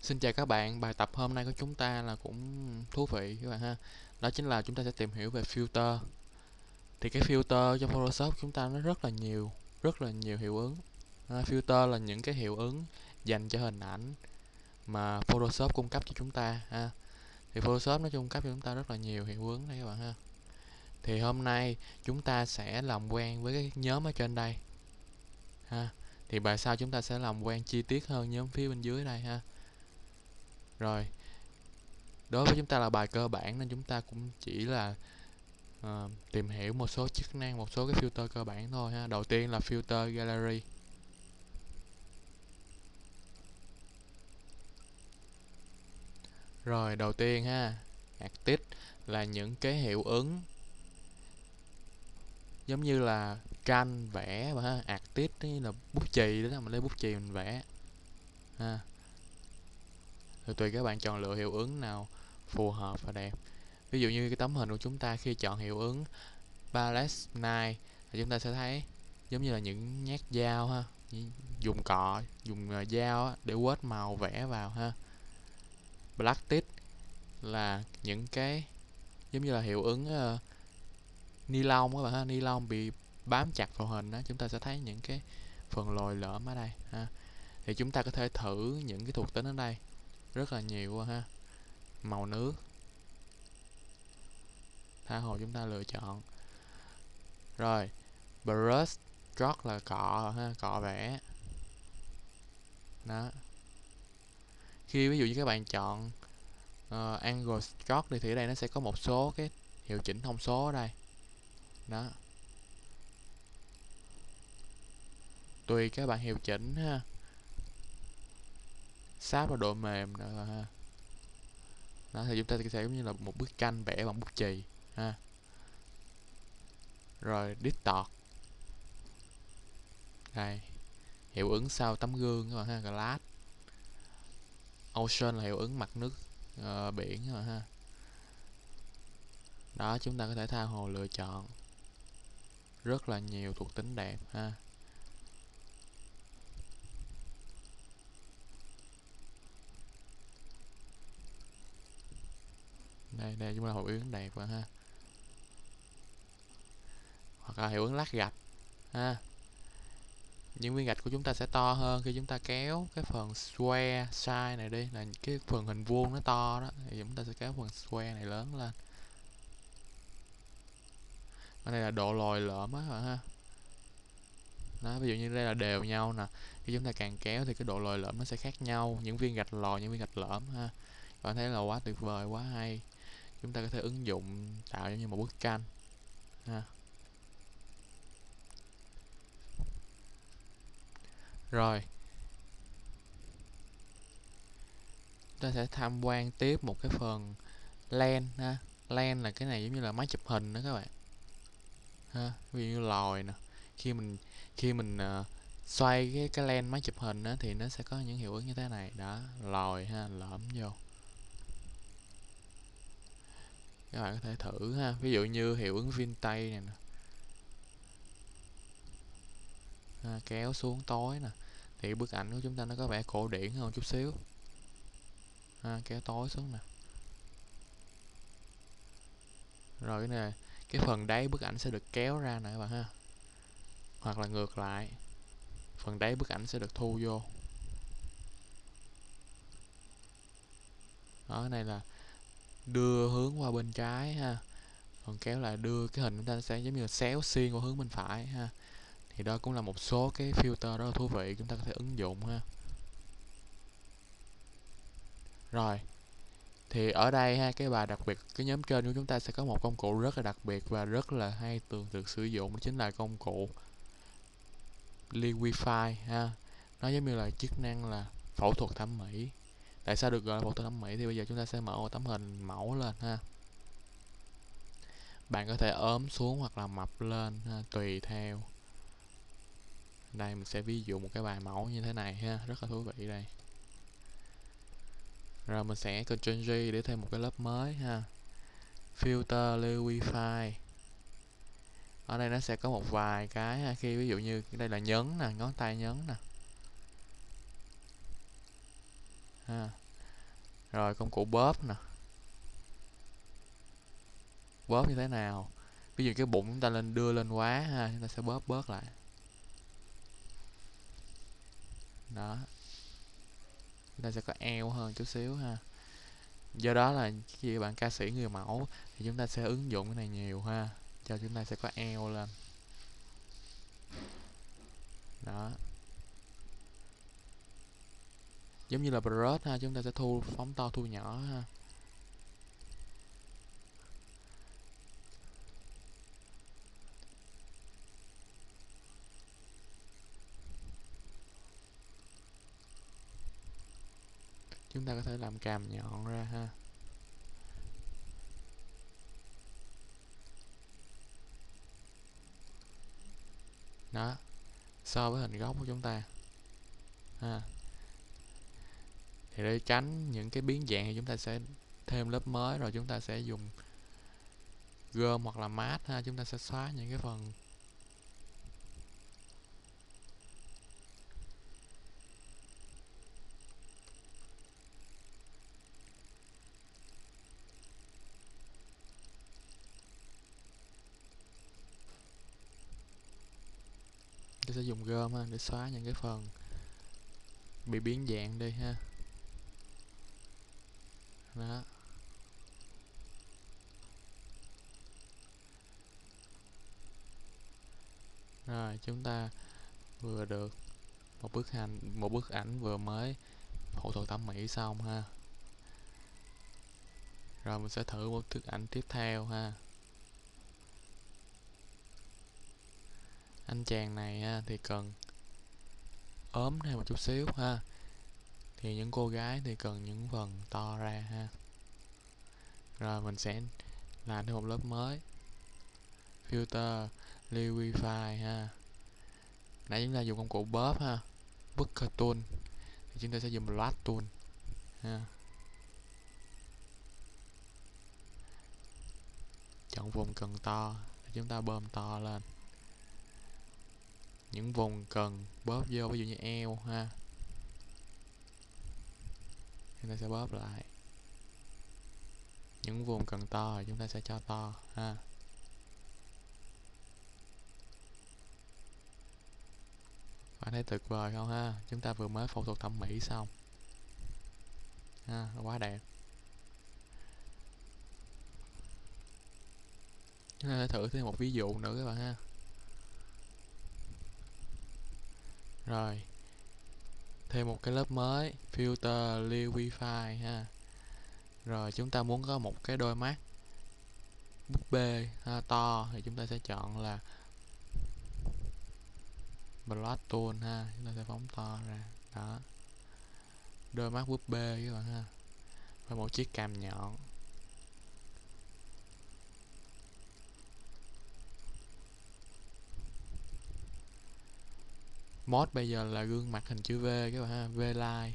Xin chào các bạn, bài tập hôm nay của chúng ta là cũng thú vị các bạn ha. Đó chính là chúng ta sẽ tìm hiểu về filter. Thì cái filter trong Photoshop chúng ta nó rất là nhiều hiệu ứng. Filter là những cái hiệu ứng dành cho hình ảnh mà Photoshop cung cấp cho chúng ta ha. Thì Photoshop nó cung cấp cho chúng ta rất là nhiều hiệu ứng đây các bạn ha. Thì hôm nay chúng ta sẽ làm quen với cái nhóm ở trên đây ha. Thì bài sau chúng ta sẽ làm quen chi tiết hơn nhóm phía bên dưới đây ha. Rồi, đối với chúng ta là bài cơ bản nên chúng ta cũng chỉ là tìm hiểu một số chức năng, một số cái filter cơ bản thôi ha. Đầu tiên là filter gallery. Rồi đầu tiên ha, artist là những cái hiệu ứng giống như là tranh vẽ và ha, artist là bút chì, đó là mình lấy bút chì mình vẽ ha. Rồi tùy các bạn chọn lựa hiệu ứng nào phù hợp và đẹp. Ví dụ như cái tấm hình của chúng ta khi chọn hiệu ứng palette knife thì chúng ta sẽ thấy giống như là những nhát dao ha, dùng cọ, dùng dao á, để quét màu vẽ vào ha. Black tip là những cái giống như là hiệu ứng ni lông các bạn ha, ni lông bị bám chặt vào hình đó, chúng ta sẽ thấy những cái phần lồi lõm ở đây ha. Thì chúng ta có thể thử những cái thuộc tính ở đây rất là nhiều ha. Màu nước, tha hồ chúng ta lựa chọn. Rồi brush stroke là cọ ha, cọ vẽ đó. Khi ví dụ như các bạn chọn angle stroke thì ở đây nó sẽ có một số cái hiệu chỉnh thông số ở đây đó, tùy các bạn hiệu chỉnh ha. Sáp và độ mềm nữa ha. Đó thì chúng ta sẽ giống như là một bức tranh vẽ bằng bút chì ha. Rồi distort đây, hiệu ứng sau tấm gương các bạn ha. Glass ocean là hiệu ứng mặt nước biển các bạn ha. Đó, chúng ta có thể tha hồ lựa chọn rất là nhiều thuộc tính đẹp ha. Đây chúng ta hiệu ứng đẹp rồi ha. Hoặc là hiệu ứng lát gạch ha. Những viên gạch của chúng ta sẽ to hơn khi chúng ta kéo cái phần square size này đi, là cái phần hình vuông nó to đó, thì chúng ta sẽ kéo phần square này lớn lên. Ở đây là độ lồi lõm á các bạn ha. Đó, ví dụ như đây là đều nhau nè, khi chúng ta càng kéo thì cái độ lồi lõm nó sẽ khác nhau, những viên gạch lồi, những viên gạch lõm ha. Các bạn thấy là quá tuyệt vời, quá hay. Chúng ta có thể ứng dụng tạo giống như một bức tranh ha. Rồi chúng ta sẽ tham quan tiếp một cái phần lens ha. Lens là cái này giống như là máy chụp hình đó các bạn ha. Ví dụ như lồi nè, khi mình xoay cái lens máy chụp hình đó, thì nó sẽ có những hiệu ứng như thế này đó, lồi ha, lõm vô. Các bạn có thể thử ha, ví dụ như hiệu ứng vintage này nè ha, kéo xuống tối nè, thì bức ảnh của chúng ta nó có vẻ cổ điển hơn chút xíu ha, kéo tối xuống nè. Rồi cái này, cái phần đáy bức ảnh sẽ được kéo ra nè các bạn ha, hoặc là ngược lại, phần đáy bức ảnh sẽ được thu vô. Đó, cái này là đưa hướng qua bên trái ha, còn kéo lại đưa cái hình chúng ta sẽ giống như là xéo xiên qua hướng bên phải ha. Thì đó cũng là một số cái filter rất là thú vị chúng ta có thể ứng dụng ha. Rồi thì ở đây ha, cái bài đặc biệt, cái nhóm trên của chúng ta sẽ có một công cụ rất là đặc biệt và rất là hay thường được sử dụng, đó chính là công cụ Liquify ha. Nó giống như là chức năng là phẫu thuật thẩm mỹ. Tại sao được gọi là phẫu thuật thẩm mỹ? Thì bây giờ chúng ta sẽ mở một tấm hình mẫu lên ha. Bạn có thể ốm xuống hoặc là mập lên ha, tùy theo. Đây mình sẽ ví dụ một cái bài mẫu như thế này ha, rất là thú vị đây. Rồi mình sẽ Ctrl G để thêm một cái lớp mới ha. Filter Liquify. Ở đây nó sẽ có một vài cái ha, khi ví dụ như đây là nhấn nè, ngón tay nhấn nè ha. Rồi công cụ bóp nè, bóp như thế nào? Ví dụ cái bụng chúng ta đưa lên quá ha, chúng ta sẽ bóp bớt lại. Đó, chúng ta sẽ có eo hơn chút xíu ha. Do đó là khi bạn ca sĩ người mẫu thì chúng ta sẽ ứng dụng cái này nhiều ha, cho chúng ta sẽ có eo lên. Đó, giống như là brush ha, chúng ta sẽ phóng to thu nhỏ ha. Chúng ta có thể làm càm nhọn ra ha. Đó, so với hình gốc của chúng ta ha. Thì để tránh những cái biến dạng thì chúng ta sẽ thêm lớp mới, rồi chúng ta sẽ dùng gom hoặc là mát ha, chúng ta sẽ xóa những cái phần tôi sẽ dùng gom ha để xóa những cái phần bị biến dạng đi ha. Đó, rồi chúng ta vừa được một bức ảnh vừa mới phẫu thuật thẩm mỹ xong ha. Rồi mình sẽ thử một bức ảnh tiếp theo ha. Anh chàng này ha, thì cần ốm thêm một chút xíu ha. Thì những cô gái thì cần những phần to ra ha. Rồi mình sẽ làm thêm một lớp mới, filter liquify ha. Nãy chúng ta dùng công cụ bóp ha, Booker tool, thì chúng ta sẽ dùng blot tool ha. Chọn vùng cần to để chúng ta bơm to lên. Những vùng cần bóp vô, ví dụ như eo ha, chúng ta sẽ bóp lại. Những vùng cần to thì chúng ta sẽ cho to ha. Bạn thấy tuyệt vời không ha? Chúng ta vừa mới phẫu thuật thẩm mỹ xong ha, quá đẹp. Chúng ta sẽ thử thêm một ví dụ nữa các bạn ha. Rồi, thêm một cái lớp mới, filter liquify ha. Rồi chúng ta muốn có một cái đôi mắt búp bê ha, to thì chúng ta sẽ chọn là blot tool ha, chúng ta sẽ phóng to ra. Đó, đôi mắt búp bê các bạn ha, và một chiếc cằm nhọn. Mode bây giờ là gương mặt hình chữ V các bạn ha, V-line.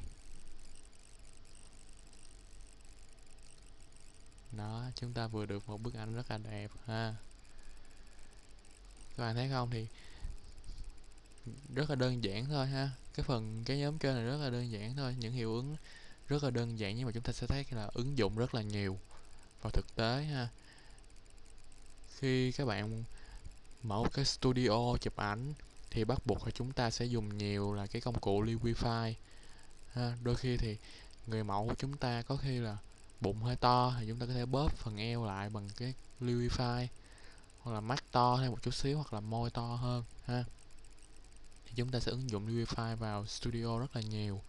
Đó, chúng ta vừa được một bức ảnh rất là đẹp ha. Các bạn thấy không, thì rất là đơn giản thôi ha. Cái nhóm trên này rất là đơn giản thôi, những hiệu ứng rất là đơn giản, nhưng mà chúng ta sẽ thấy là ứng dụng rất là nhiều vào thực tế ha. Khi các bạn mở một cái studio chụp ảnh thì bắt buộc là chúng ta sẽ dùng nhiều là cái công cụ liquify ha. Đôi khi thì người mẫu của chúng ta có khi là bụng hơi to thì chúng ta có thể bóp phần eo lại bằng cái liquify, hoặc là mắt to thêm một chút xíu, hoặc là môi to hơn ha. Thì chúng ta sẽ ứng dụng liquify vào studio rất là nhiều.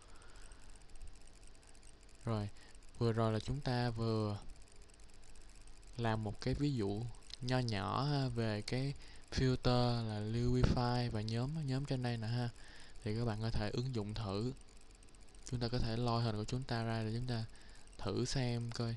Rồi, vừa rồi là chúng ta vừa làm một cái ví dụ nho nhỏ ha, về cái filter là liquify và nhóm trên đây nè ha. Thì các bạn có thể ứng dụng thử. Chúng ta có thể lôi hình của chúng ta ra để chúng ta thử xem coi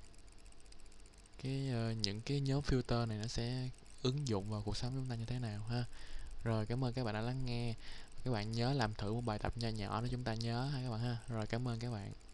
những cái nhóm filter này nó sẽ ứng dụng vào cuộc sống chúng ta như thế nào ha. Rồi, cảm ơn các bạn đã lắng nghe. Các bạn nhớ làm thử một bài tập nho nhỏ để chúng ta nhớ ha các bạn ha. Rồi, cảm ơn các bạn.